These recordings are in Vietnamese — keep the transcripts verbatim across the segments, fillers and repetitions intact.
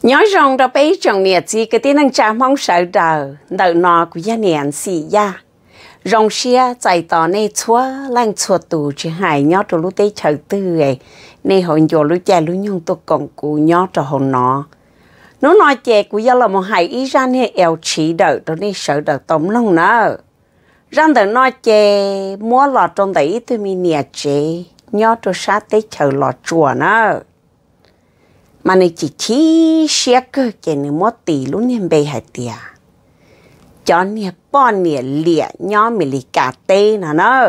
nhớ rằng đó bây trong nhà gì cái tiếng năng cha mong sợ đời đời nọ của gia niệm xì ya rong xia chạy tỏ này chúa lang chúa tù chỉ hại nhớ cho lúc đấy chờ tư ấy này hồn vô lúc cha lúc nhung tôi còn cụ nhớ cho hồn nọ nó nói chè của gia là một hại ý ra này eo chỉ đời đó này sợ đời tóm lòng nữa rằng đời nói chè mua lọt trong đấy tôi mi nhà chè nhớ cho sát tới chờ lọt chùa nữa mà này chỉ chỉ xe cơ cái này mua tỷ luôn nên bê hạt tiền cho nè bọn nè lịa nhỏ mình lì cà tê nè nó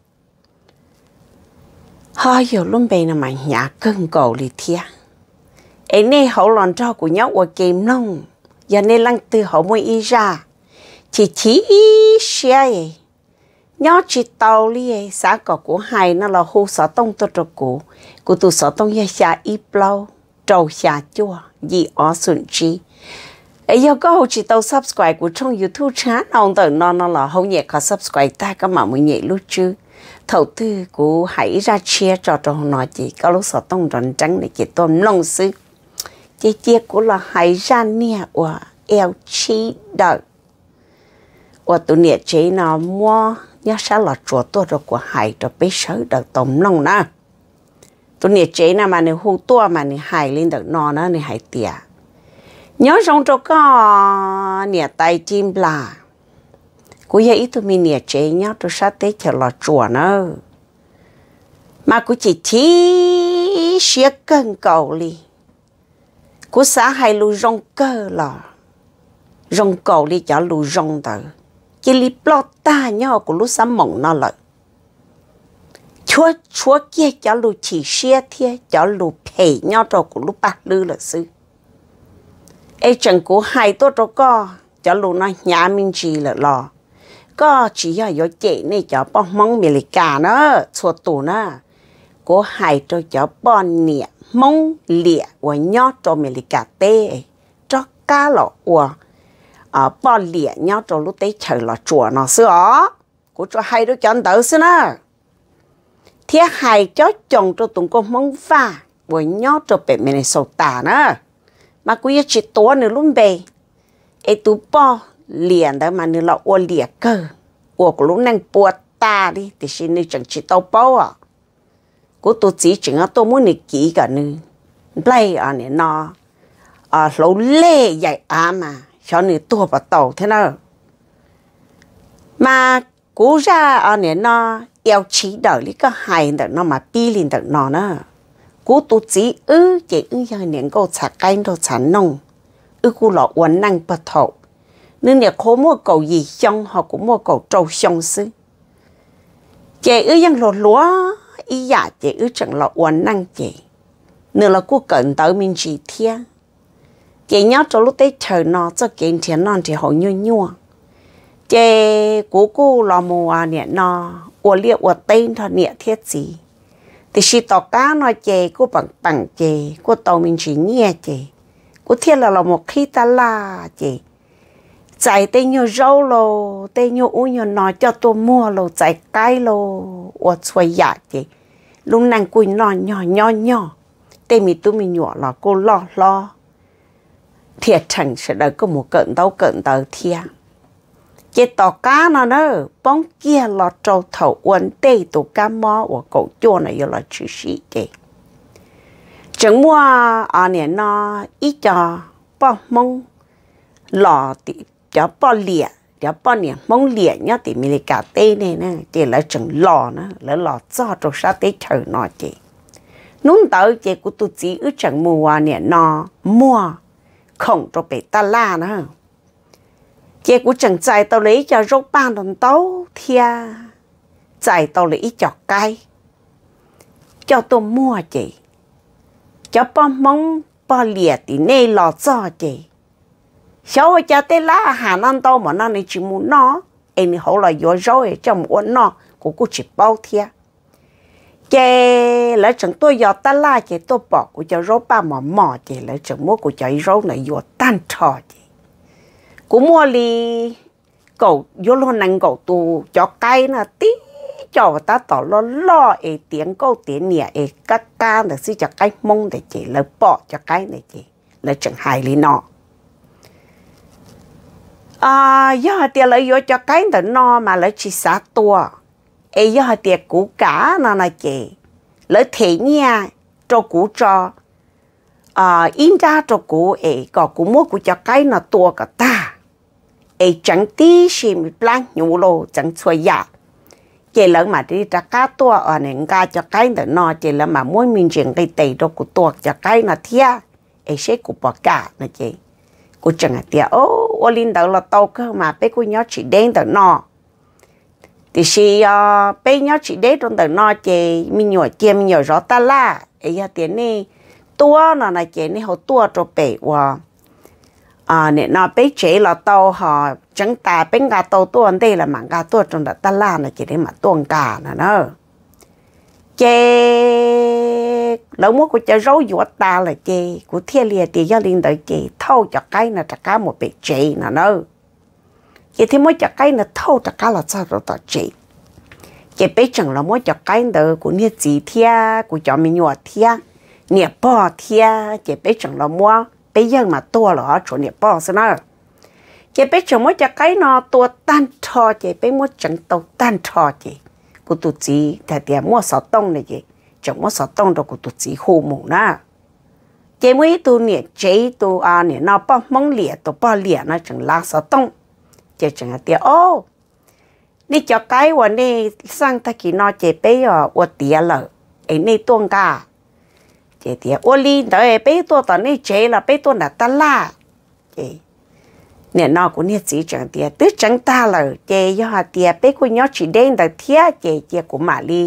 hơi giờ luôn bê nè mà nhà cân cầu lì thia ấy nè hậu lòn cho của nhau ở kìm nông giờ nè lăng từ hậu mới ý ra chỉ chỉ xe nhỏ chỉ tàu li xã cỏ của hai nó là hô sở tông tôi cho cụ cụ tu sở tông ya xa ít lâu trâu xa chua gì ở xuân chi ấy giờ có hỗ chỉ tàu subscribe của trong YouTube channel ông tự nó nó là hỗ nhẹ có subscribe ta có mà mình nhẹ lúc chứ thầu tư của hãy ra chia cho trong nó chỉ có lúc sở tông rắn trắng để chỉ tôm lông sư chia chia của là hãy ra nè và eo chi đợi và tụi nè chế nó mua nhớ sao là chùa tôi rồi của hãy rồi biết sớ đợi tôm lông nè tụi nè chế nào mà nè hú tua mà nè hài lên được nó nó nè hài tiệt nhớ trong chỗ có nè tay chim là cú vậy tụi mình nè chế nhớ tôi sát tết chờ lọt chùa nữa mà cú chỉ chỉ xía cân cầu li cú xã hay lu rong cơ là rong cầu li cho lu rong tới chỉ li plot ta nhớ của lu xã mộng nó lại chúa chúa kia cho lu chỉ xia thia cho lu phê nhau trò của lu bạc lư là sư ấy chẳng của hai tôi trò co cho lu nói nhà mình chỉ là lò có chỉ là do chị này cho bao mong mì cả nữa chua tù nữa của hai trò cho bọn nè mong lịa và nhau trò mì cả tê cho cá lọ và ở bọn lịa nhau trò lu tế trời là chùa nó xưa của cho hai đứa chọn tự xưa nữa thế hai cho chồng cho tụi con mong pha với nhau cho bé mình sầu tả nữa mà cứ chỉ tối nữa luôn bề ấy tụi po liền đó mà nữa là ô liệt cơ ô của lúc năng buộc ta đi thì xin nữa chẳng chỉ tao bao à của tôi chỉ chừng á tôi muốn nị kỹ cả nữa play à nè nó à lâu lê dạy à mà cho nị tôi vào tàu thế nào mà cú ra à nè nó eo chỉ đợi lý có hai đợt nó mà pi lên đợt nó nữa cú tu chỉ ư chỉ ư giờ niệm câu chặt cây đồ chặt nông ư cú lọ uốn năng bật thổ nên nhà khó mua cầu gì xong họ cũng mua cầu trâu xong xứ chỉ ư dân lọ lúa ý giả chỉ ư chẳng lọ uốn năng chỉ nên là cú cẩn tới mình chỉ thia chỉ nhớ cho lúc tết trời nó cho kiện tiền non thì họ nhua nhua chỉ cú cú lọ mùa nè nó ủa liệu ủa tên thôi nè thiết gì thì khi tàu cá nói chè cô bằng bằng chè cô tàu mình chỉ nghe chè cô thiết là là một khi ta la chè chạy tên nhiều rau lô tên nhiều uống nhiều nói cho tôi mua lô chạy cái lô ủa xoay dạ chè lúc nàng cùi nó nhỏ nhỏ nhỏ tên mình tôi mình nhỏ là cô lo lo thiệt chẳng sẽ đợi có một cận tàu cận tàu thiệt cái tàu cá nó nữa bóng kia là trâu thầu uốn tê tàu cá mò của cậu chua này là chữ sĩ kì chẳng mua ở nè nó ít cho bao mong lò thì cho bao lìa cho bao nè mong lìa nhá thì mình cả tê này nè thì là chẳng lò nữa là lò cho trâu sa tê trời nó chị nún tới chị của tôi chỉ ước chẳng mua nè nó mua không cho bị ta la nữa chị cũng chẳng chạy tao lấy cho rốt ban đồng tấu thia chạy tao lấy cho cây cho tôi mua chị cho bom mong bao liệt thì nê lò cho chị sau cho tới lá hà nan tao mà nó này chỉ muốn nó em hậu là vô rồi trong uốn nó của cô chỉ bao thia chị lấy chẳng tôi giờ ta la chị tôi bỏ của cho rốt ban mà mò chị lấy chẳng mua của chạy rốt này vô tan trò chị cú mua li cậu vô luôn năng cậu tu cho cây là tí cho ta tỏ lo lo e tiếng câu tiếng nhẹ e cắt ca được xí cho cây mông để chị lấy bỏ cho cây này chị là chẳng hại lý nó à do tiền lấy vô cho cái tờ nó mà lấy chỉ xả tua ấy do tiền cũ cả nó là kì lấy thế nha cho cũ cho à in ra cho cũ ấy có cũ mua cũ cho cái nó tua cả ta ấy chẳng tí xìm plan nhủ lô chẳng xuôi dạ chỉ là mà đi ra cá tua ở nền ga cho cái tờ nó chỉ là mà muốn mình chuyện cái tệ cho cũ tua cho cái nó thia ấy sẽ cũ bỏ cả nó chị cô chẳng hạn ô ô linh đầu là tàu cơ mà bé cô nhớ chỉ đến tờ nó thì khi bé nhớ chỉ đến trong tờ nó chị mình nhỏ kia mình nhỏ rõ ta la ấy giờ tiền này tua nó là chị này họ tua cho bé và à nè nó bé chế là tàu họ chẳng ta bé gà tàu tua anh đây là mảng gà tua trong đó ta la là chị đấy mà tuồng cả nè nó chê lâu mua của cha rau dụa ta là chê của thiên liệt thì gia đình đợi chê thâu cho cái là trả cá một bể chê nè nó chê thì mới cho cái là thâu trả cá là sao rồi tao chê chê bé chẳng là mới cho cái đỡ của nhiệt gì thia của cho mình nhỏ thia nhiệt bò thia chê bé chẳng là mua bé dân mà tua là ở chỗ nhiệt bò sao nó chê bé chẳng mới cho cái nó tua tan thò chê bé mới chẳng tàu tan thò chê của tụi chị thì thì mua sọ tông này chị chẳng mua sọ tông đâu của tụi chị hồ mù na chị mới tụi nè chị tụi à nè nó bao mong lìa tụi bao lìa nó chẳng lá sọ tông chị chẳng là tiền ô đi cho cái và đi sang ta kỳ nó chị bé ở ở tiền lợ ấy đi tuông cả chị tiền ô li đợi bé tuông tao đi chị là bé tuông là ta la chị nè nó cũng như chỉ chẳng tiền tức chẳng ta là chè do hạt tiền bé cô nhớ chỉ đến từ thiết chè chè của mạ ly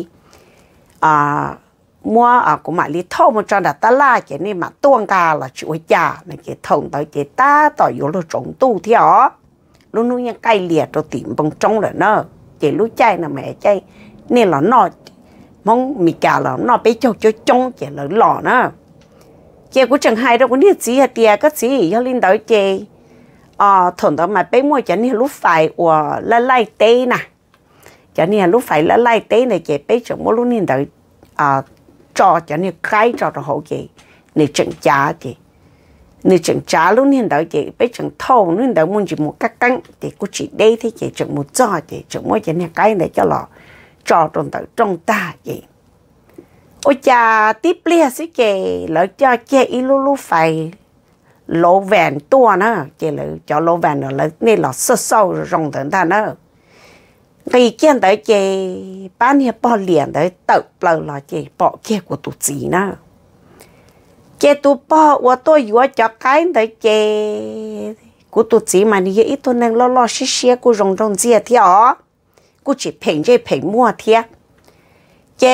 à mua à của mạ ly thâu một trăm đặt ta la chè nên mà tuông cả là chuối già này chè thòng tới chè ta tỏi vô là trống tu theo luôn luôn những cây liệt rồi tìm bằng trong là nó chè lúa chay là mẹ chay nên là nó mong mì cả là nó bé cho cho trong chè là lò nữa chè của chẳng hay đâu có như chỉ hạt tiền cái gì do linh tới chè à thằng đó mà bé mua cho nên lúc phải của lá lai tê nè cho nên lúc phải lá lai tê này chị bé chẳng mua lúc nên đợi à cho cho nên khai cho nó hậu chị nên chẳng trả chị nên chẳng trả lúc nên đợi chị bé chẳng thâu nên đợi muốn chỉ một các cắn thì cô chỉ đây thì chị chẳng một cho chị chẳng mua cho nên cái này cho lọ cho trong đợi trong ta chị ôi cha tiếp lia xí chị lỡ cho chị ít lúc lúc phải lô vẹn tua nữa chỉ là cho lô vẹn nữa là nên là sơ sâu rong thằng ta nữa cái kiến tới chị bán hiệp bỏ liền tới tự lời là chị bỏ kia của tụi chị nữa chị tụi bỏ và tôi vừa cho cái tới chị của tụi chị mà như ít tôi nên lo lo xí xí của rong rong chia theo của chỉ phèn chơi phèn mua theo chị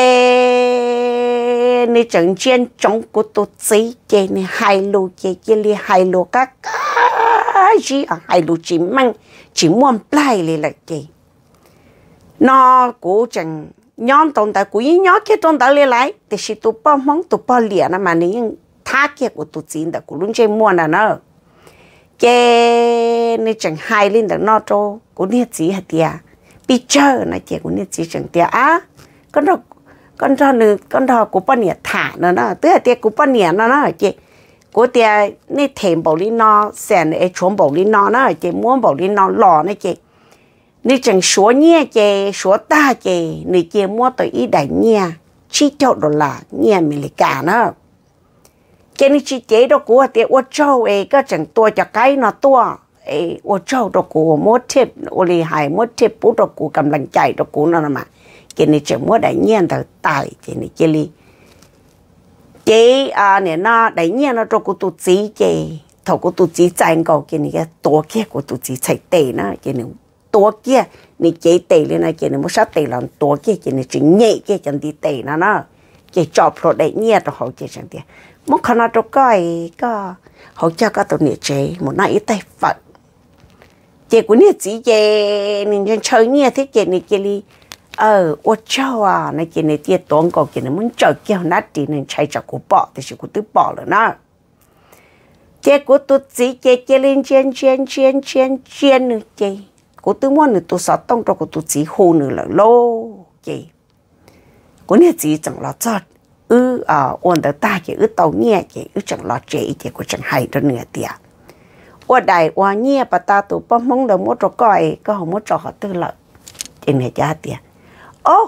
nên chẳng chuyên trong của tụi chị chị này hai lô chị chị li hai lô các cái gì ở hai lô chỉ mang chỉ muốn play li lại chị nó cũng chẳng nhon tồn tại cũng nhon cái tồn tại li lại thì chỉ tụi bao mong tụi bao liền mà mà những thác kia của tụi chị đã cũng luôn chơi mua là nó chị nên chẳng hai lên được nó cho cũng như chị hả tia bị chơi này chị cũng như chị chẳng tia á con đâu con cho nữ con thò của bao nhiêu thả nó nó tức là tiệt của bao nhiêu nó nó chị của tiệt này thèm bảo lý nó sen này trốn bảo lý nó nó chị muốn bảo lý nó lò này chị này chẳng số nhẹ chị số ta chị này chị mua tới ít đại nhẹ chỉ cho đô la nhẹ mình cả nó chị này chị chế đó của tiệt ô châu ấy cái chẳng tua cho cái nó tua ấy ô châu đó của mua thép ô li hải mua thép bút đó của cầm lạnh chạy đó của nó mà cái này chỉ mua đại nhiên thôi tài cái này cái li cái à này nó đại nhiên nó cho cô tụt chỉ cái thầu cô tụt chỉ chạy cầu cái này cái tổ kia của tụt chỉ chạy tệ nó cái này tổ kia này chạy tệ lên này cái này mua sát tệ là tổ kia cái này chỉ nhẹ cái chẳng đi tệ nó nó cái chọc rồi đại nhiên rồi họ cái chẳng đi muốn khăn nó cho cái cái họ cho cái tụi này chơi một nãy tay phật cái của này chỉ cái nên chơi nhẹ thế cái này cái li ờ ô châu à này kia này tiệt toán cầu kia này muốn chơi kia nát thì nên chạy cho cô bỏ thì chỉ cô tự bỏ rồi nè cái cô tự chỉ cái cái lên trên trên trên trên trên nữa cái cô tự muốn nữa tôi sợ tông cho cô tự chỉ hồ nữa là lô cái cô này chỉ chẳng là cho ư ở ôn đỡ ta chỉ ư tàu nhẹ chỉ ư chẳng lo chế chỉ của chẳng hay đó nửa tiệt ôn đại ôn nhẹ bà ta tụ bom mông đầu mua trò coi có không mua trò họ tư lợi trên này giá tiệt ô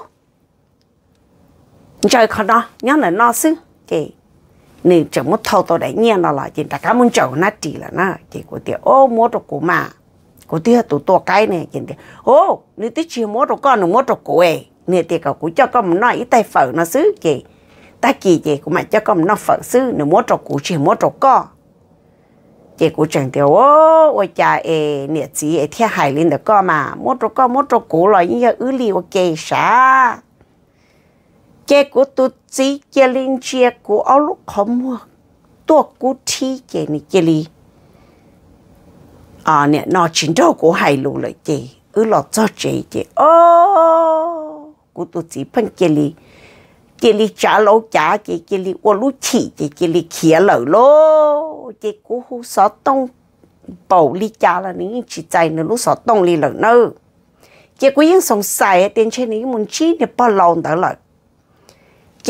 trời khó nó nhớ là nó xứ chị nên chẳng muốn thâu tàu đấy nhẹ nó là chị ta cảm ơn chậu nát chỉ là nó chị của tiệt ô mua trò của mà của tiệt tụ to cái này chị tiệt ô nếu tiệt chỉ mua trò con nó mua trò của ấy nè tiệt cậu cũng cho con nói ít tay phở nó xứ chị ta kỳ chị cũng mà cho con nó phở xứ nếu mua trò của chỉ mua trò con chị cũng chẳng tiêu ô ôi cha ê nè chị ê theo hải lên được con mà mua trò con mua trò của là như ứ li ok sao chị của tôi chỉ chị lên chị của ở lúc không mua tôi của thi chị này chị li à nè nó chính đâu của hải luôn lại chị ứ lọt cho chị chị ô của tôi chỉ phân chị li chị li trả lâu trả chị chị li ô lúc chỉ chị chị li kia lỡ lô chị của hú sáu tông bầu li trả là những chị chạy nữa lúc sáu tông li lỡ nữa chị của những sống sai tiền trên những muốn chi để bao lâu đó lỡ chị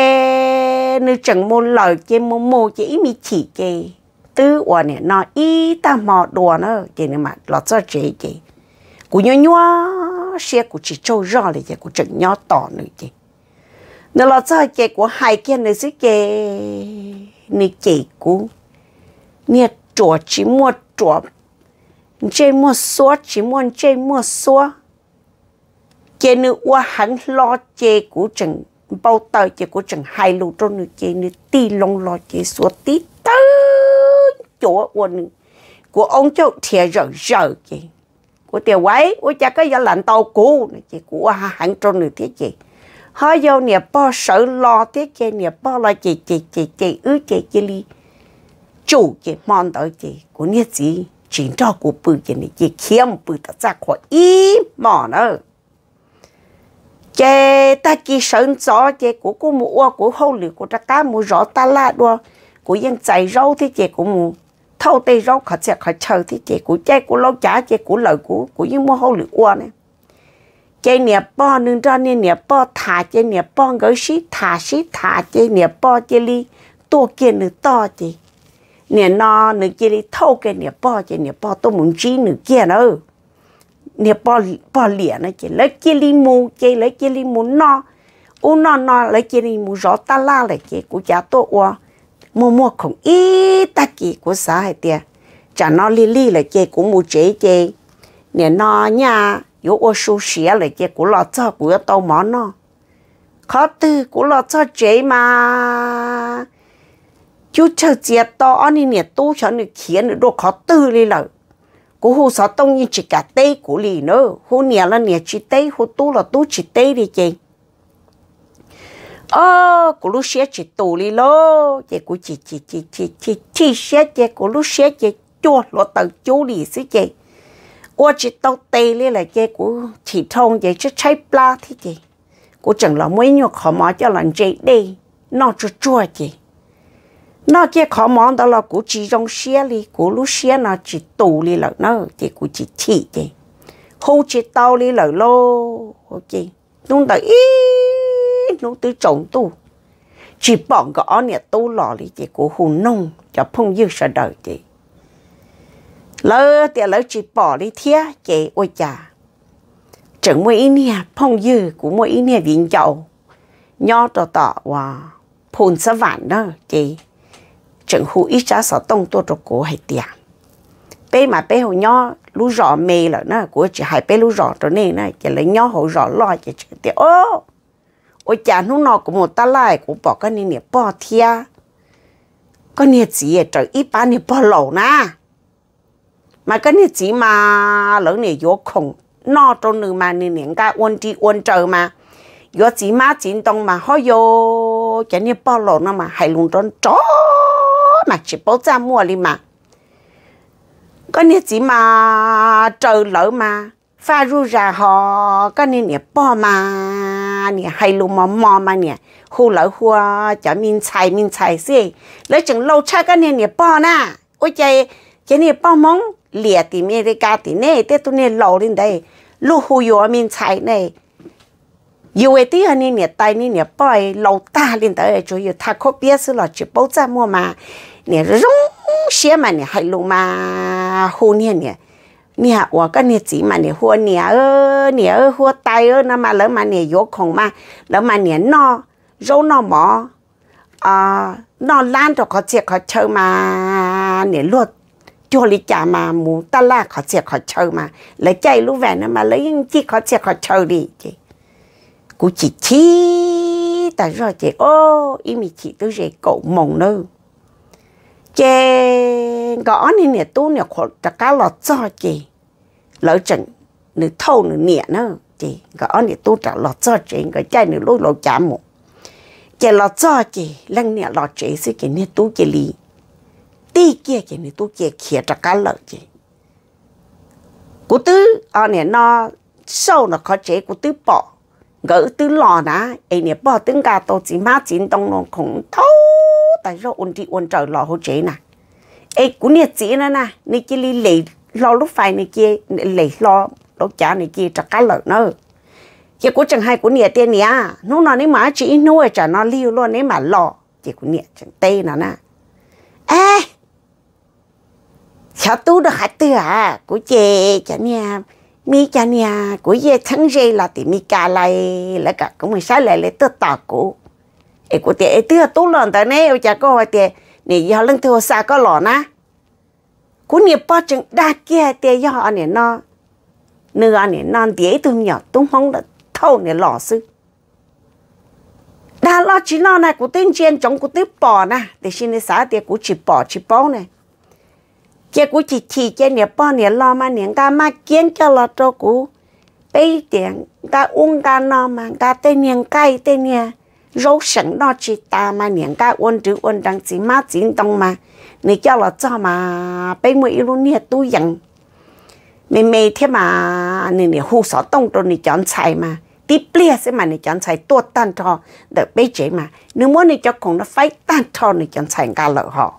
nếu chẳng muốn lỡ chị muốn mua chị ít mi chỉ chị tư quả này nó ít ta mò đùa nữa chị này mà lọt cho chị chị của nhỏ nhỏ xe của chị trâu rõ là chị của chẳng nhỏ tỏ nữa chị nếu là sao chị của hai kia nữa chứ chị nè chị của nè chùa chỉ mua chùa chị mua xóa chỉ mua chị mua xóa chị nữ qua hắn lo chị của chẳng bao tờ chị của chẳng hai lù trong nữ chị nữ ti lông lo chị xóa tí tớ chỗ quần của ông cháu thiệt rỡ rỡ chị của tiểu quái của cha cái gia lạnh tàu cũ chị của hắn trong nữ thế chị hơi vô nè bao sợ lo thế chị nè bao lo chị chị chị chị ư chị chị li chủ chị mong tới chị của nè chị chỉ cho của bự chị này chị khiêm bự ta ra khỏi ý mỏ nữa chị ta chỉ sợ gió chị của cô mua của hậu lửa của ta cá mua rõ ta la đua của dân chạy rau thế chị của mua thâu tây rau khó sẽ khó chờ thế chị của chị của lâu trả chị của lời của của những mua hậu lửa qua này chị nè bao nương ra nè nè bao thả chị nè bao gửi xí thả xí thả chị nè bao chị li tua kia nửa to chị nè nó nửa kia li thâu cái nè bao chị nè bao tôi muốn chi nửa kia nữa nè bao bao liền này chị lấy kia li mu chị lấy kia li mu no u no no lấy kia li mu rõ ta la lại chị của cha tôi qua mua mua không ít ta chị của xã hay tiệt chả nó li li lại chị của mu chế chị nè nó nha有我手写了结果老早不要到忙呢，考的过老早这嘛，就直接到安尼年多少你钱你都考得了了，过后啥东西只个带过里呢，后年了年只带，后多了多只带的这。哦，过路写只多里咯，结果只只只只只只写结果路写只做落到九里是这。我只到地里来个股体通也只拆不拉的个，股整了每年考毛叫人这类，那就做个，那个考毛到了股只用写哩，股路写那只多哩了，那个股只体个，好只到哩了咯，OK，弄到咦，弄到中度，只帮个安年都老哩个股糊弄，就碰又是到个。lỡ thì lỡ chỉ bỏ đi thiệt chị ôi chà chẳng mỗi nè phong dư của mỗi nè viện chậu nho tỏ tỏ và phun sa vạn đó chị chẳng hú ít giá sáu tông tôi cho cổ hay tiệt bé mà bé hồ nho lú rõ mê là nó của chị hai bé lú rõ cho nên này chị lấy nho hồ rõ lo chị chị tiệt ô ôi chà nó nọ của một ta lại của bỏ cái này nè bỏ thiệt cái nè gì trời ít bán nè bỏ lẩu na mà cái này chỉ mà lỡ này vô khổng nó trong nữ mà này những cái ôn đi ôn trời mà vô chỉ mà chỉ tông mà họ vô cái này bao lâu nó mà hay luôn trong chó mà chỉ bao ra mua đi mà cái này chỉ mà trời lỡ mà pha ru ra họ cái này nè bao mà nè hay luôn mà mò mà nè hu lỡ hua chả min xài min xài gì lấy chừng lâu cha cái này nè bao na ôi trời cái này bao mong liệt thì mình đi cả thì này tết tôi này lâu lên đây lúc hồi yo mình chạy này yêu ấy tí hơn nè tay nè bơi lâu ta lên tới cho yêu ta có biết sự là chỉ bảo ra mua mà nè rong xe mà nè hay luôn mà hôn nè nè nè và cái nè chỉ mà nè hôn nè ơ nè ơ hôn tay ơ nó mà lỡ mà nè vô không mà lỡ mà nè no rau no mỏ à nó lan cho khó chết khó chơi mà nè luôn cho lý trả mà muốn ta la khó chết khó chơi mà lấy chạy lúc về nó mà lấy những chi khó chết khó chơi đi chị cô chỉ chi tại rồi chị ô ý mình chỉ tôi dễ cậu mộng nữa chị gõ nên nè tu nè khó tất cả lọt cho chị lỡ chừng nửa thâu nửa nhẹ nữa chị gõ nè tu trả lọt cho chị cái chạy nửa lối lối chạm một chị lọt cho chị lăng nè lọt chị sẽ chị nè tu chị lý tí kia chị nè tu chị khía tất cả lợn chị cô tứ ở nè nó sâu nó khó chị cô tứ bỏ gỡ tứ lò ná ấy nè bỏ tương gà tô chỉ má chín đông nó cũng thấu tại rồi ôn đi ôn trời lò hỗ chế nè ấy cũng nè chỉ nữa nè nè chỉ li lì lo lúc phải nè kia lì lo lúc chả nè kia chắc cá lợn nữa chị cũng chẳng hay cũng nè tiền nè nó nói nếu mà chỉ nuôi chả nó liu luôn nếu mà lò chị cũng nè chẳng tê nó nè ê cháu tu được hạt tư à của chị chả nè mi chả nè của chị thằng gì là thì mi cả lại lại cả cũng mình sai lại lấy tơ tỏ của ấy của chị ấy tơ tu lần tới này chả có hỏi chị này giờ lần thứ xa có lò na của nghiệp bao chừng đa kia chị giờ anh này nó nửa anh này non tí tôi nhỏ tôi không được thâu này lò sư đa lo chỉ lo này của tên trên trong của tiếp bỏ nè để xin để xã thì của chỉ bỏ chỉ bỏ này chị của chị chỉ cho nè bỏ nè lo mà nè ca mà kiến cho lo cho của bây tiền ca uống ca no mà ca tên nè cay tên nè rau sẵn đó chỉ ta mà nè ca uống chữ uống đăng chỉ má chỉ đông mà nè cho lo cho mà bây mỗi luôn nè tôi dặn mẹ mẹ thế mà nè nè hú sọ tông rồi nè chọn xài mà tiếp lia sẽ mà nè chọn xài tuột tan cho đợi bây chế mà nếu muốn nè cho cùng nó phải tan cho nè chọn xài cả lợ họ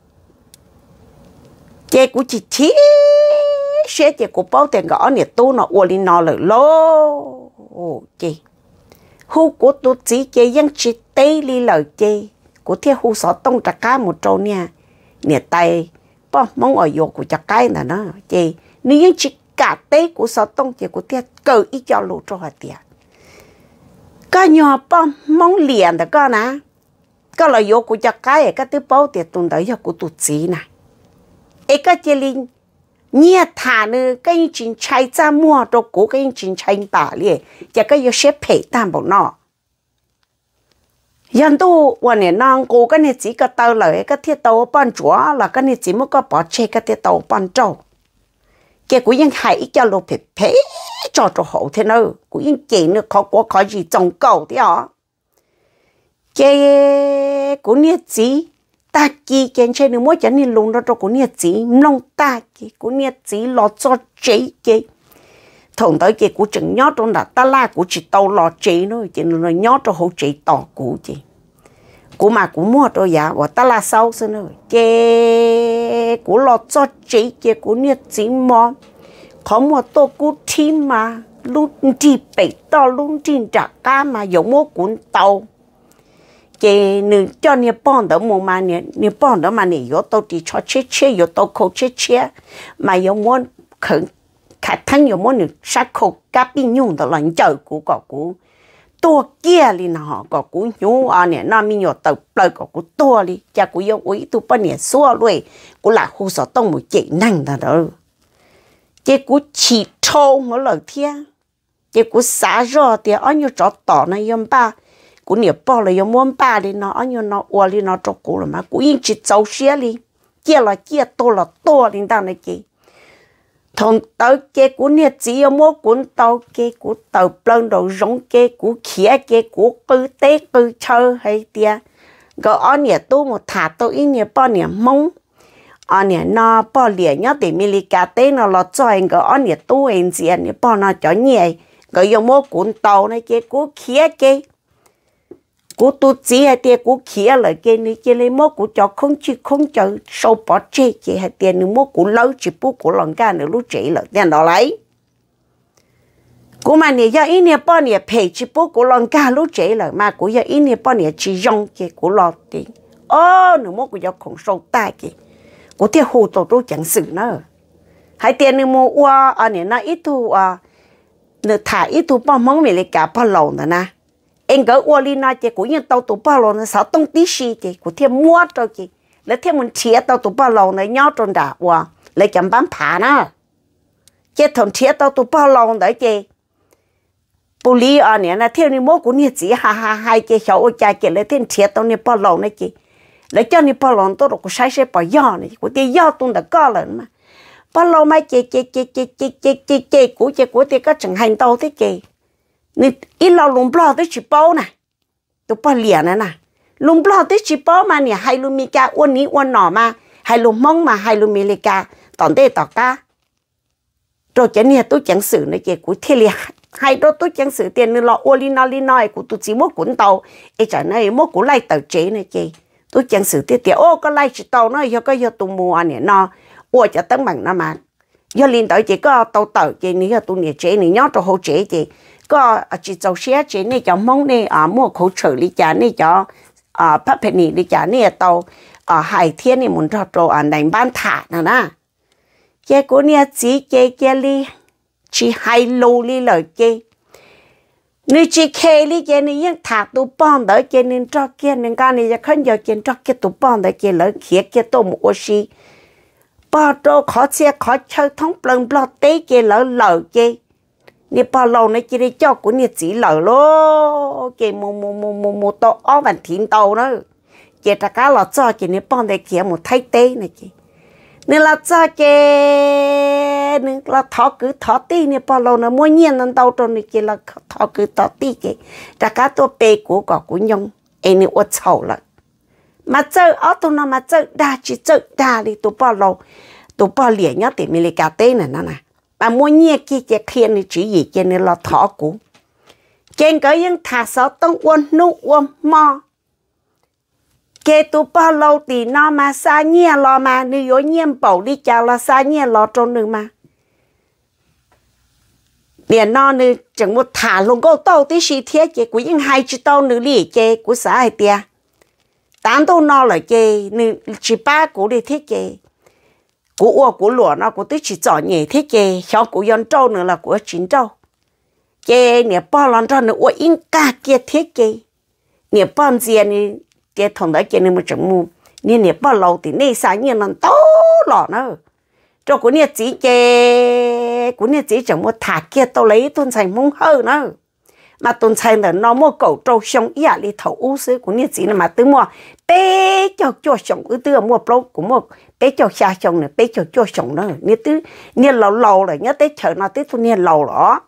chế của chị chí sẽ chế của bao tiền gõ nè tu nó uo li nó lợ lô chế hú của tu chỉ chế dân chỉ tê li lợ chế của thế hú sọ tông trả cá một trâu nha nè tay bao mong ở vô của chặt cái là nó chế nếu chỉ cả tế của sọ tông chế của thế cờ ít cho lũ cho hạt tiền cái nhỏ bao mong liền đó con nè cái là vô của chặt cái cái thứ bao tiền tuần tới của tụt gì nè ấy cái chế linh nhẹ thà nữa cái chuyện chạy ra mua đồ của cái chuyện chạy bà liền chỉ cái yêu xếp phải tam bảo nó dân tuวันนี้น้องกูก็เนี่ยจีก็เตาเลยก็เที่ยวเตาปั้นจั่วแล้วก็เนี่ยจีมันก็ปอเชก็เที่ยวเตาปั้นเจ้าแกกูยังหายจะลงเพ่เพ่จอดหัวเท่านั้นกูยังเก่งเนี่ยเขากูเขาจีจงเก่าที่อ๋อแกกูเนี่ยจีตาจีแกใช่เนี่ยมั่วจะเนี่ยลงแล้วตัวกูเนี่ยจีลงตาจีกูเนี่ยจีหลอดจอจีแกถงtới kia của chừng nhót trong đó ta la của chị tàu lò chị nữa chị nó nhót cho hậu chị tỏ của chị của mà của mua rồi dạ và ta la sau xưa nữa chị của lò cho chị chị của nhiệt chị mò có một tô của thiên mà lúc đi bể to lúc đi trả cá mà giống một cuốn tàu chị nữ cho nhiệt bọn đó một mà nhiệt nhiệt bọn đó mà nhiệt yếu tàu thì cho chết chết yếu tàu khâu chết chết mà giống muốn khẩn khả năng nhiều món được sát khổ các bên nhung đó là chờ của cỏ của tua kia đi nó cỏ của nhung à nè nó mình nhiều tàu lời cỏ của tua đi cha của yêu quý tu bao nhiêu xua rồi của là khu sở tông một chị năng đó đó cái của chỉ trâu nó lời thiên cái của xả rồi thì ở nhiều chỗ tỏ này yếm ba của nhiều bao là yếm muốn ba đi nó ở nhiều nó uo đi nó cho của là mà của yên chỉ trâu xía đi kia là kia to là to đi tao này chị thằng tới cái của nhiệt chỉ ở mỗi cuốn tàu cái của tàu plon đầu giống cái của khía cái của cứ tế cứ chơi hay tia gọi anh nhiệt tu một thả tôi in nhiệt bao nhiêu mông anh nhiệt nó bao liền nhớ để mình cá tế nó lọt cho anh gọi anh nhiệt tu anh gì anh nhiệt bao nó cho nhẹ gọi ở mỗi cuốn tàu này cái của khía cái của tu chỉ hay tia của khía lại cái này cái này mỗi của cho không chỉ không cho sâu bỏ chết cái hay tia nữa mỗi của lâu chỉ bút của lòng ca nữa lúc chỉ là tiền đó lấy cú mà nè giờ ít nè bao nè phải chỉ bố cú lòng cả lúc chế rồi mà cú giờ ít nè bao nè chỉ dùng cái cú lo tiền ô nữa mua cú giờ không sâu tai cái cú theo hồ tổ tôi chẳng xử nữa hai tiền nữa mua qua anh nè nó ít thu à nữa thả ít thu bao món mì lấy cả bao lâu nữa nè em gỡ qua đi nói cái cú như tàu tụ bao lâu nữa sao tông tí xì cái cú theo mua rồi cái lấy theo mình chia tàu tụ bao lâu nữa nhớ trong đã qua lấy chấm bán phá nữa cái thằng chia tàu tụ bao lâu nữa cái bố lý ở nè là theo ni mốt của ni chỉ ha ha hai cái cháu ở cha cái lấy thêm thiệt tao ni bao lâu này kì lấy cho ni bao lâu tôi cũng sai sai bao giờ này của cái giờ tôi đã có rồi mà bao lâu mai cái cái cái cái cái cái cái cái của cái của cái có chẳng hành tao thế kì ni ít lâu lùng bao tới chỉ bao nè tôi bao liền này nè lùng bao tới chỉ bao mà nè hai lùng mi ca uốn ní uốn nọ mà hai lùng mông mà hai lùng mi lê ca tòn tê tọt ca rồi cái này tôi chẳng xử này cái của thiên liệt hai đứa tôi chẳng xử tiền nữa lo oli nó li nói của tôi chỉ muốn cuốn tàu ấy chẳng này muốn cuốn lại tàu chế này kì tôi chẳng xử tiền tiền ô có lại chỉ tàu nó do có do tôi mua anh này nó ô cho tấm bằng nó mà do liên tới chỉ có tàu tàu chế này do tôi nhớ chế này nhớ cho hỗ chế chế có chỉ tàu xe chế này cho mong này à mua khẩu trợ đi trả này cho à phát phê này đi trả này tàu à hai thiên này muốn cho cho anh đánh ban thả nè nè chế của này chỉ chế chế đi chỉ hai lô li lời kê nếu chỉ kê li kê này những thạc tụ bòn đỡ kê nên cho kê nên cái nàyจะขึ้นgiờ kê cho kê tụ bòn đỡ kê lỡ khía kê tô một oxy bao trâu khó xe khó chơi thống pleng plot té kê lỡ lỡ kê nè bao lâu này kê đi cho của nè chỉ lỡ lô kê mù mù mù mù mù to ó vằn thìn tàu nữa kê ta cá lọt cho kê nè bòn đỡ kê một thay té này kê nên là cho cái nên là thọ cứ thọ tí nên bao lâu nó mua nhiên nó đâu trong này kia là thọ cứ thọ tí cái tất cả tôi bê của có của nhung em này uất sầu lại mà chơi ở tôi nó mà chơi đa chỉ chơi đa đi tôi bao lâu tôi bao liền nhá thì mình lấy cà tê này nè nè mà mua nhiên kia cái kia này chỉ gì cái này là thọ của trên cái những thà sáu tông uốn nụ uốn mò cái tụ bao lâu thì nó mà xa nhẹ lo mà nếu có nhiễm bảo đi chào là xa nhẹ lo trong nữa mà liền nó nữa chẳng một thả luôn câu tàu tí xí thiết cái của những hai chữ tàu nữa đi cái của xã hai tia tám tàu nó là cái nữa chỉ ba của đi thiết cái của ô của lúa nó của tí chỉ chọn nhẹ thiết cái cháu của dân trâu nữa là của chín trâu cái nè bao lần trâu nữa ô in cả kia thiết cái nè bao gì này cái thằng đó cái này mà chẳng mua nên nè bao lâu thì nè sáng nhiên nó to lọ nữa cho của nè chỉ cái của nè chỉ chẳng mua thả kia tao lấy tuần xài mông hơn nữa mà tuần xài là nó mua cẩu trâu xong ý à đi thầu u sứ của nè chỉ là mà từ mua bé cho cho xong cứ từ mua bao của mua bé cho xa xong nữa bé cho cho xong nữa nè từ nè lâu lâu rồi nhớ tới chờ nó tới tuần nè lâu đó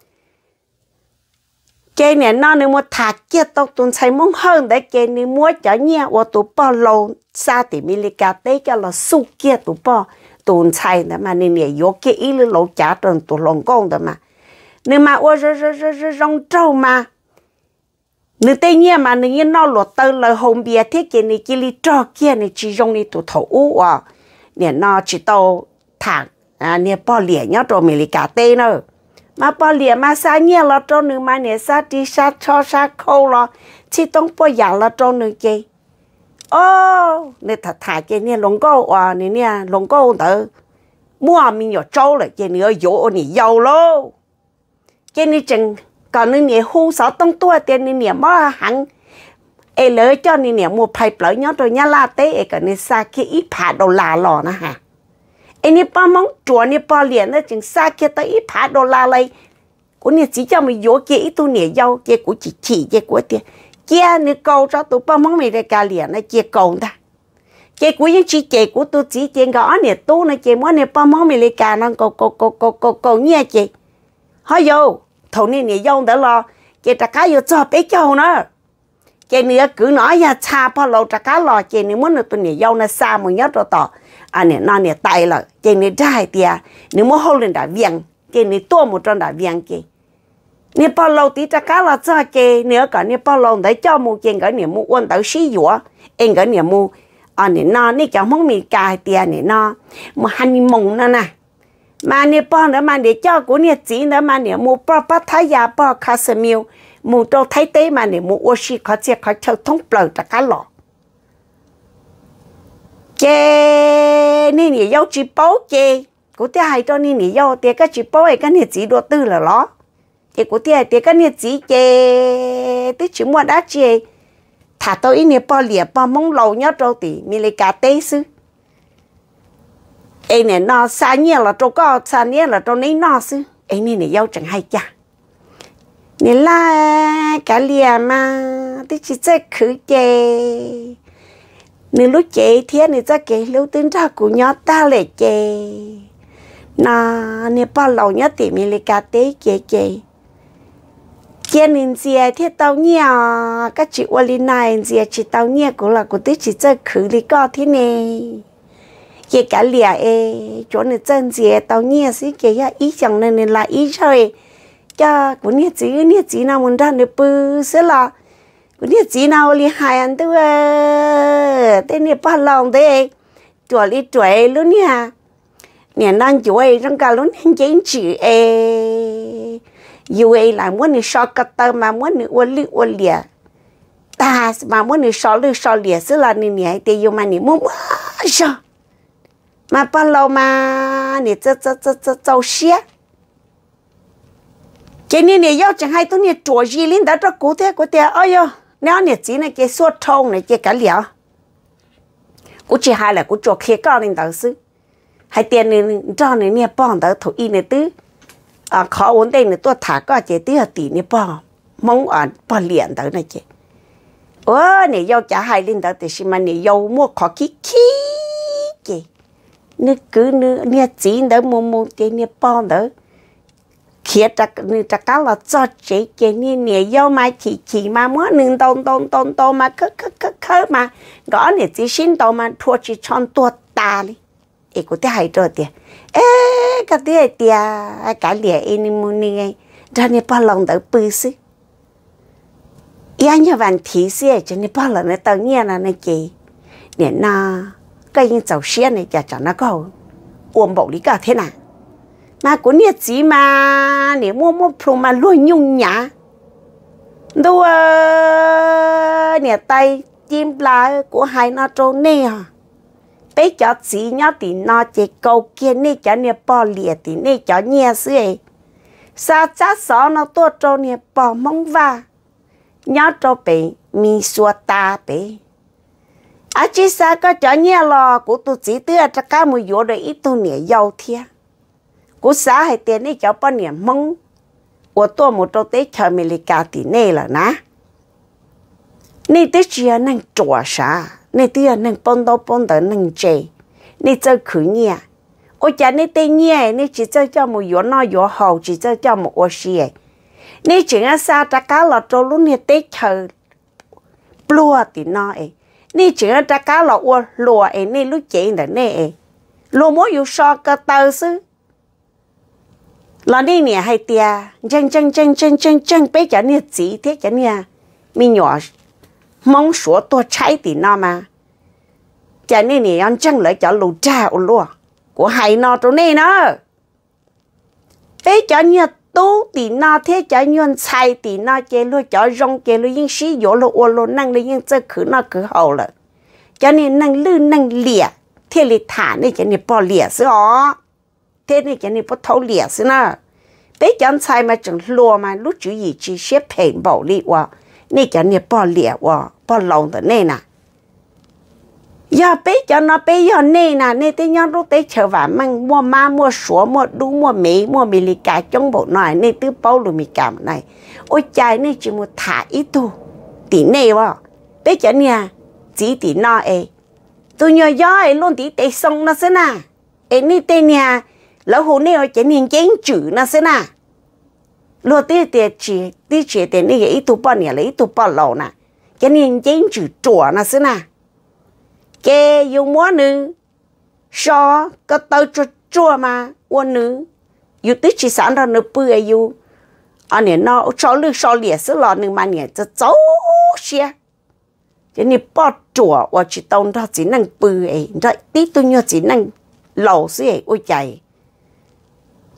cái này nó nếu mua thả kia tao tuần xài mông hơn đấy cái này mua cho nhẹ và tụ bao lâu xa thì mình lấy cả tế cho là su kia tụ bao tuần xài đó mà nên này vô cái ý là lâu trả trơn tụ lòng con đó mà nhưng mà ô rơ rơ rơ rơ rong trâu mà nếu tế nhẹ mà nếu nó lột tơ lời hồn bia thế cái này cái lý trò kia này chỉ rong đi tụ thấu ú à nè nó chỉ tao thả à nè bao lẻ nhá rồi mình lấy cả tế nữa mà bao liệt mà sao nhẹ là cho nữ mà nè sao đi sao cho sao khâu là chỉต้องbao giờ là cho nữ kia ô nè thật thà kia nè lồng câu à nè nè lồng câu tự mua mình nhỏ trâu là kia nè dỗ nè giàu lô kia nè chừng còn nè nè hu sáu tông tua tiền nè nè mà hẳn ê lỡ cho nè nè mua pipe lỡ nhớ rồi nhá la té ê còn nè sao kia ít phá đầu là lò nè hả anh ấy bao mong chuột này bao liền nó chừng xa kia tới ít phá đô la lấy của này chỉ cho mình vô kia ít tu nè dâu kia của chỉ chỉ kia của tiền kia này cầu cho tụi bao mong mình để cả liền nó kia cầu ta kia của những chỉ kia của tôi chỉ tiền gõ nè tu nó kia mỗi nè bao mong mình để cả nó cầu cầu cầu cầu cầu cầu nhẹ kia hỏi vô thầu này nè dâu đã lo kia ta cá vô cho bé châu nữa kia nữa cứ nói ra xa bao lâu ta cá lo kia này muốn được tu nè dâu nó xa một nhớ rồi tỏ anh này nó này tay là cái này trái tia nếu mà hôn lên đã viang cái này tua một trong đã viang cái nếu bao lâu tí ta cá là cho cái nếu cả nếu bao lâu để cho một cái cái nếu một quân tới xí dũa em cái nếu một anh này nó này cái món mì cay tia này nó mà hành mông nó nè mà nè bỏ nữa mà nè cho của nè chỉ nữa mà nè mua bỏ bắt thái ya bỏ cá sấu miêu mua đồ thái tế mà nè mua ô xí khó chia khó chơi thông bờ tất cả lọ chê nè nè yêu chỉ bảo chê của tia hay cho nè nè yêu tia cái chỉ bảo ấy cái nè chỉ đồ tư là lọ cái của tia tia cái nè chỉ chê tí chỉ mua đá chê thà tôi ý nè bỏ lìa bỏ mông lâu nhớ trâu tì mi lấy cá tế sư ấy nè nó xa nhẹ là trâu có xa nhẹ là trâu nấy nó sư ấy nè nè yêu chẳng hay cha nè la cả lìa mà tí chỉ chơi khử chê nè lúc chê thế nè cho kể lúc tính ra của nhớ ta lệ chê nà nè bỏ lâu nhớ tì mi lấy cá tế chê chê chê nên gì thế tao nhẹ các chị qua lên này gì chị tao nhẹ cũng là của tí chỉ chơi khử đi co thế này cái cả lìa e chỗ này chân gì tao nhẹ xí cái ya ý chẳng nên là ý chơi cho của nhẹ chỉ nhẹ chỉ nào muốn ra được bự sẽ là của nhẹ chỉ nào li hai anh tôi thế này bao lòng thế tuổi li tuổi luôn nha nè đang tuổi trong cả luôn hình chính chữ e yêu e là muốn đi so cắt tơ mà muốn đi uốn li uốn lìa ta mà muốn đi so li so lìa sẽ là nè nè thì yêu mà nè muốn sao mà bao lâu mà nè cho cho cho cho cho xía cái này nè yêu chẳng hay tôi nè chùa gì lên đó cho cố thế cố thế ơi yo nếu nè chỉ này cái suốt thông này cái cả liao cố chỉ hai là cố chùa kia cao lên đó xứ hai tiền này cho này nè bòn đó thủ y này tứ à khó ổn định này tôi thả có chế tứ tỷ nè bòn mong ở bòn liền đó này chế ơ nè yêu trả hai lên đó thì xin mà nè yêu mua khó kí kí chế nước cứ nước nè chỉ đó mua mua cái nè bòn đó kia chắc chắc cá là cho chế chế nè nè yêu mà chỉ chỉ mà mua nương tôn tôn tôn tôn mà khớ khớ khớ khớ mà đó nè chỉ xin tôn mà thua chỉ chọn tua ta đi ê cô té hay rồi tiệt ê cái té tiệt cái lìa em muốn nè ra nè bao lòng đỡ bự xí yên như vậy thì xí cho nè bao lần nè tao nghe là nè chị nè na cái những dầu xe này chả chả nó có ôm bộ lý cả thế nào mà của nè chỉ mà nè mua mua pro mà luôn nhung nhã đâu nè tay chim lá của hai nó trâu nè à bé cho chỉ nhớ thì nó chỉ câu kia nè cho nè bỏ lìa thì nè cho nhẹ xí sao chắc sao nó tốt trâu nè bỏ mông va nhớ trâu bé mi xua ta bé à chỉ sao có cho nhẹ lo của tôi chỉ tư cho cá mùi dỗ để ít tôi nè giàu thiệt của xã hay tiền nè cho bao nè mông của tôi một trâu tết chờ mình lấy cả thì nè là ná nè tết chia năng chùa xã nè tia nè bông đâu bông đâu nè chè nè chơi khử nhẹ ôi cha nè tê nhẹ nè chỉ chơi cho một gió no gió hậu chỉ chơi cho một ô xì nè chỉ nghe xa ta cá lọt trâu lúc nè tết chờ lúa thì no ấy nè chỉ nghe ta cá lọt ô lúa ấy nè lúc chế là nè lúa mỗi yêu so cơ tơ xứ là nè nè hay tia chân chân chân chân chân chân bé chả nè chỉ thế chả nè mi nhỏ mong số tôi trái thì nó mà cho nên nè anh chẳng lại cho lù cha ôn luôn của hai nó chỗ này nó bé cho như tú thì nó thế cho như trái thì nó chơi luôn cho rong chơi luôn những sĩ dỗ luôn ôn luôn năng lên những chơi khử nó khử hậu rồi cho nên năng lư năng lìa thế thì thả này cho nên bỏ lìa xứ họ thế này cho nên bỏ thấu lìa xứ nó bé cho anh trái mà chẳng lùa mà lúc chữ gì chỉ xếp hình bảo lì qua nè cho nên bỏ lìa qua bỏ lòng đó nè nè giờ bé cho nó bé giờ nè nè nè tới nhau lúc tới chờ vả mang mua ma mua sủa mua đu mua mì mua mì lì cả trong bộ này nè tứ bao luôn mì cả này ôi trái nè chỉ một thả ít tu tí nè vào bé cho nè chỉ tí nó ấy tôi nhớ gió ấy luôn tí té sông nó xí nè ấy nè té nè lỡ hồ nè ở trên nền chén chữ nó xí nè luôn tí té chỉ tí chỉ té nè ít tu bao nè lấy ít tu bao lâu nè cho nên chén chữ chùa nó xí nè cái dùng múa nữ so có tao cho chùa mà quân nữ yêu tích chỉ sản ra nữ bự ấy yêu anh này nó so lư so liệt xứ lò nữ mà nè cho cháu xe cho nên bỏ chùa và chỉ tao đó chỉ năng bự ấy rồi tí tôi nhớ chỉ năng lầu xí ấy ôi chạy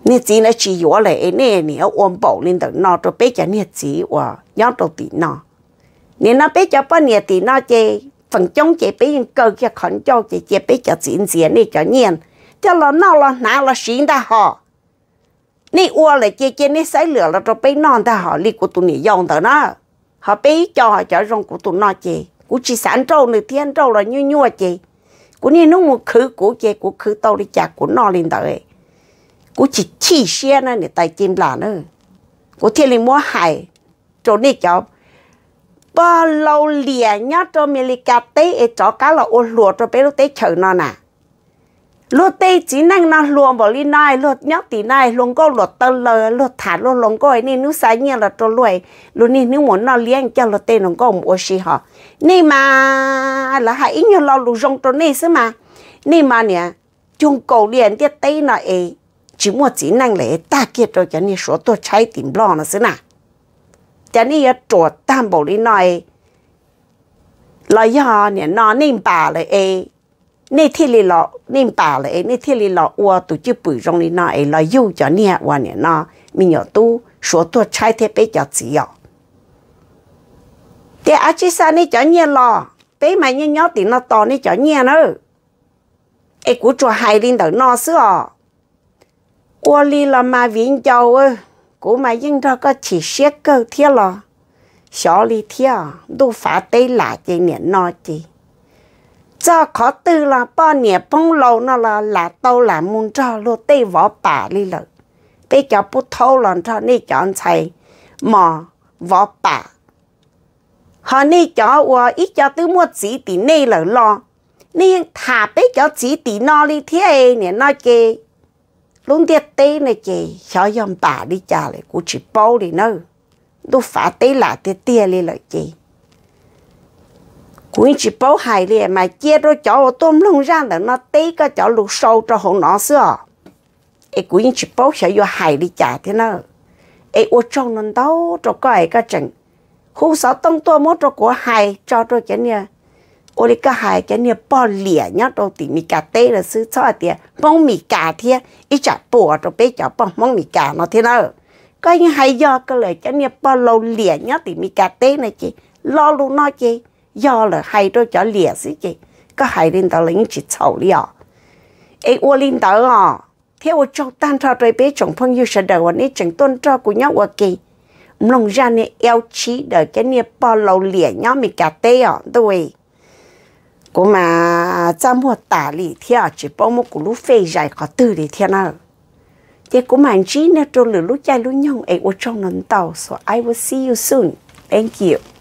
nè chỉ nó chỉ yếu lại nè nè ôm bảo lên đó nó cho bé cho nè chỉ và nhớ đầu tí nó nè nó bé cho bao nhiêu tí nó chơi phần trong chơi bé những cơ kia khẩn cho chơi chơi bé cho diễn diễn nè cho nhiên cho nó nó là nào là xin ta họ nè ua lại chơi chơi nè sấy lửa là cho bé non ta họ li của tụi nè dùng đó nó họ bé cho họ cho rong của tụi nó chơi của chỉ sản trâu này thiên trâu là như như chơi của nè nó một khứ của chơi của khứ tàu đi chặt của nó lên đó ấy của chỉ chi xe nữa để tay chim là nữa của thiên linh mua hải chỗ này cháu bao lâu liền nhá cho mình đi cà tế cho cá là ô lúa cho bé lúc tế chờ nó nè lúa tế chỉ năng nó luồng vào lên này lúa nhóc tí này luồng có lúa tơ lờ lúa thả lúa luồng có này nếu sai nhiên là cho lúa lúa này nếu muốn nó liền cho lúa tế nó có một ô xí họ này mà là hãy như lo lúa rong cho này xí mà này mà nè chung cầu liền cái tế nó ấy chỉ mua chỉ năng lệ ta kia rồi cho nên số tôi trái tìm lo nó xí nè cho nên ya trộn tam bảo đi nói là do nè nó nên bà lại ấy nên thiên lý lọ nên bà lại nên thiên lý lọ qua tụi chứ bự trong đi nói là yêu cho nè qua nè nó mình nhớ tu số tôi trái thế bé cho chỉ ạ để ở chỉ sao nè cho nè lọ bé mà nhớ nhớ thì nó to nè cho nè nữa ấy cũng cho hai linh đầu nó xưa qua đi là mà viên châu ơi của mà dân đó có chỉ xét cơ thiết là xó đi thiết đâu phải tây là gì nè nó gì cho khó tư là bao nhiêu bông lâu nó là là tàu là muốn cho luôn tây võ bà đi rồi bây giờ bút thâu lần cho nên chọn thầy mà võ bà họ nên cho và ít cho tôi mua chỉ tí này là lo nên thả bây giờ chỉ tí nó đi thiết nè nó kì luôn tiệt tê này chị sao dòng bà đi trả lại của chị bao đi nữa tôi phá tê là tiệt tia lên lại chị của chị bao hài liền mà chia rồi cho tôm lông ra để nó tê cái cho lục sâu cho hồn nó xưa ấy của chị bao sẽ vô hài đi trả thế nào ấy ô trong nó đâu cho cái cái chừng khu sáu tông tôi mất cho của hài cho tôi cái này ôi cái hai cái này bao lìa nhá đâu thì mì cà tê là xứ cho tiền mong mì cà thế ít chả bùa rồi bé chả bao mong mì cà nó thế nào cái như hay do cái lời cái này bao lâu lìa nhá thì mì cà tê này chị lo luôn nó chị do là hay rồi chả lìa xí chị cái hai lên tàu lính chỉ chậu lìa ấy ôi lên tàu à theo ôi trong tan cho rồi bé chồng phong yêu sẽ đầu này chẳng tôn cho của nhau ở kỳ lòng ra này eo chí đời cái này bao lâu lìa nhá mì cà tê à tôi cô mà trong một tả lý theo chỉ bao một cú lúc phê dài khó từ đi theo nào thế cô mà chỉ nên cho lửa lúc chạy lúc nhông ấy ở trong nón tàu so I will see you soon thank you.